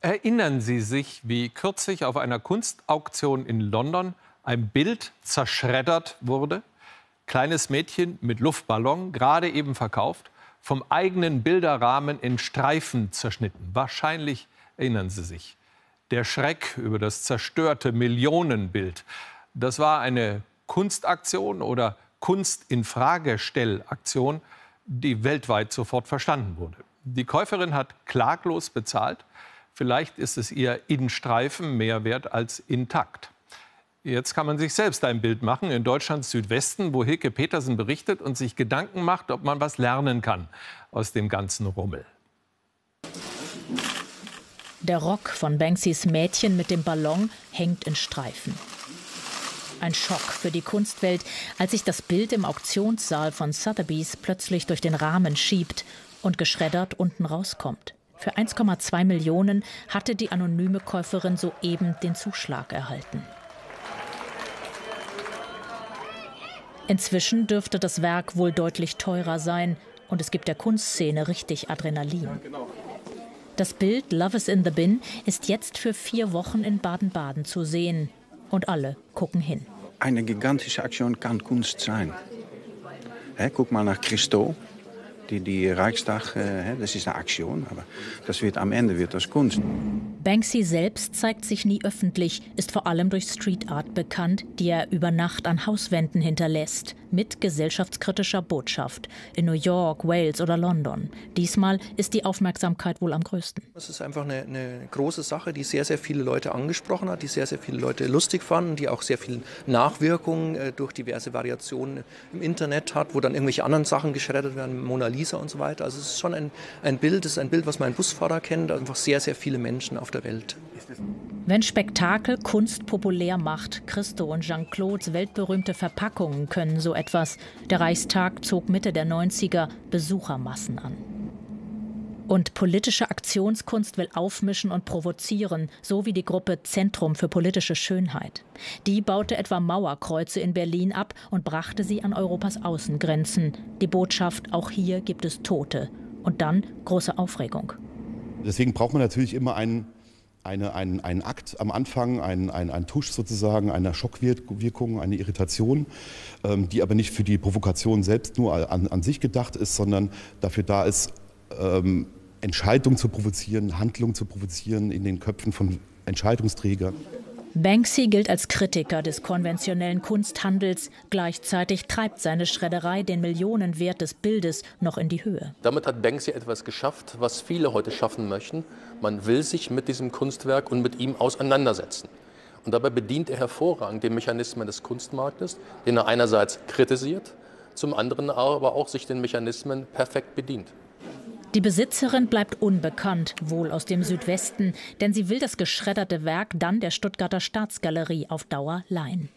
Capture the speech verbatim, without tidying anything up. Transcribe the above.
Erinnern Sie sich, wie kürzlich auf einer Kunstauktion in London ein Bild zerschreddert wurde? Kleines Mädchen mit Luftballon, gerade eben verkauft, vom eigenen Bilderrahmen in Streifen zerschnitten. Wahrscheinlich erinnern Sie sich. Der Schreck über das zerstörte Millionenbild. Das war eine Kunstaktion oder Kunst-in-Frage-Stell-Aktion, die weltweit sofort verstanden wurde. Die Käuferin hat klaglos bezahlt. Vielleicht ist es ihr in Streifen mehr wert als intakt. Jetzt kann man sich selbst ein Bild machen in Deutschlands Südwesten, wo Hilke Petersen berichtet und sich Gedanken macht, ob man was lernen kann aus dem ganzen Rummel. Der Rock von Banksys Mädchen mit dem Ballon hängt in Streifen. Ein Schock für die Kunstwelt, als sich das Bild im Auktionssaal von Sotheby's plötzlich durch den Rahmen schiebt und geschreddert unten rauskommt. Für eins Komma zwei Millionen hatte die anonyme Käuferin soeben den Zuschlag erhalten. Inzwischen dürfte das Werk wohl deutlich teurer sein und es gibt der Kunstszene richtig Adrenalin. Das Bild Love is in the Bin ist jetzt für vier Wochen in Baden-Baden zu sehen und alle gucken hin. Eine gigantische Aktion kann Kunst sein. He, guck mal nach Christo, die, die Reichstag, äh, das ist eine Aktion, aber das wird, am Ende wird das Kunst. Banksy selbst zeigt sich nie öffentlich, ist vor allem durch Street Art bekannt, die er über Nacht an Hauswänden hinterlässt, mit gesellschaftskritischer Botschaft. In New York, Wales oder London. Diesmal ist die Aufmerksamkeit wohl am größten. Es ist einfach eine, eine große Sache, die sehr, sehr viele Leute angesprochen hat, die sehr, sehr viele Leute lustig fanden, die auch sehr viel Nachwirkungen äh, durch diverse Variationen im Internet hat, wo dann irgendwelche anderen Sachen geschreddert werden, Mona Lisa und so weiter. Also es ist schon ein, ein Bild, es ist ein Bild, was mein Busfahrer kennt, einfach sehr, sehr viele Menschen auf der Welt. Wenn Spektakel Kunst populär macht, Christo und Jean-Claudes weltberühmte Verpackungen können so etwas. Der Reichstag zog Mitte der neunziger Besuchermassen an. Und politische Aktionskunst will aufmischen und provozieren, so wie die Gruppe Zentrum für politische Schönheit. Die baute etwa Mauerkreuze in Berlin ab und brachte sie an Europas Außengrenzen. Die Botschaft, auch hier gibt es Tote. Und dann große Aufregung. Deswegen braucht man natürlich immer einen, eine, einen, einen Akt am Anfang, einen, einen, einen Tusch sozusagen, eine Schockwirkung, eine Irritation, ähm, die aber nicht für die Provokation selbst nur an, an sich gedacht ist, sondern dafür da ist, ähm, Entscheidungen zu provozieren, Handlungen zu provozieren in den Köpfen von Entscheidungsträgern. Banksy gilt als Kritiker des konventionellen Kunsthandels. Gleichzeitig treibt seine Schredderei den Millionenwert des Bildes noch in die Höhe. Damit hat Banksy etwas geschafft, was viele heute schaffen möchten. Man will sich mit diesem Kunstwerk und mit ihm auseinandersetzen. Und dabei bedient er hervorragend die Mechanismen des Kunstmarktes, den er einerseits kritisiert, zum anderen aber auch sich den Mechanismen perfekt bedient. Die Besitzerin bleibt unbekannt, wohl aus dem Südwesten, denn sie will das geschredderte Werk dann der Stuttgarter Staatsgalerie auf Dauer leihen.